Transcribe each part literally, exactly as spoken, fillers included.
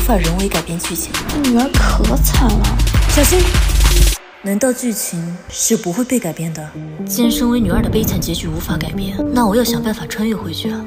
法人为改变剧情。 女儿可惨了， 小心！难道剧情是不会被改变的？既然身为女二的悲惨结局无法改变，那我要想办法穿越回去啊！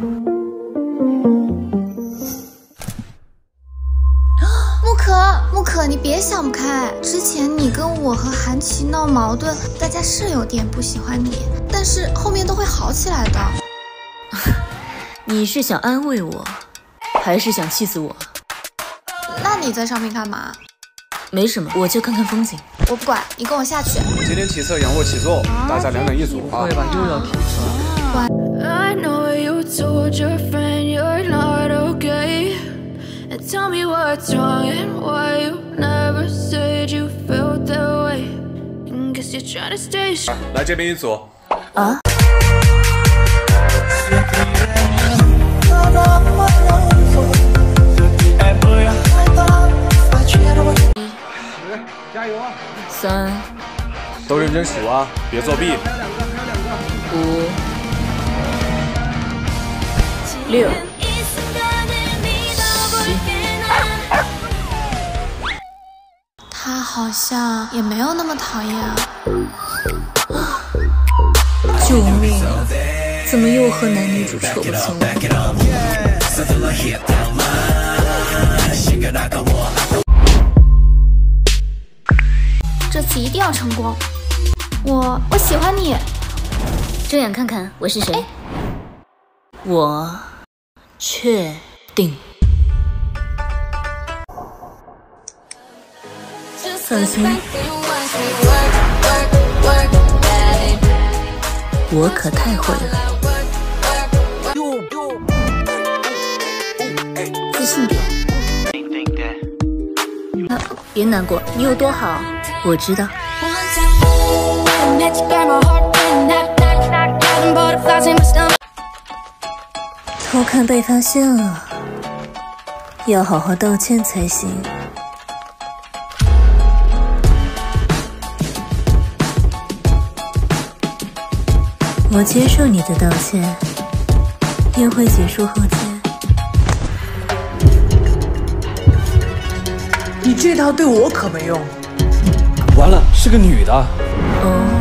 木可，木可，你别想不开。之前你跟我和韩琦闹矛盾，大家是有点不喜欢你，但是后面都会好起来的。 你是想安慰我，还是想气死我？ 那你在上面干嘛？ 没什么，我就看看风景。 我不管，你跟我下去。 今天体测仰卧起坐，大家两两一组啊！ 会吧，又要体测。I know you told your friend you're not okay. And tell me what's wrong and why you never said you felt that way. And guess you're trying to stay. 来这边一组。 啊？ 加油啊！ 三， 都认真数啊，别作弊。 五，六，七。 他好像也没有那么讨厌啊。 救命！怎么又和男女主扯不清了？ 这次一定要成功！我我喜欢你。 睁眼看看我是谁？我确定。放心，我可太会了。自信点。啊，别难过，你有多好，我知道。偷看被发现了，要好好道歉才行。我接受你的道歉，宴会结束后见。 你这套对我可没用。 完了，是个女的。 哦。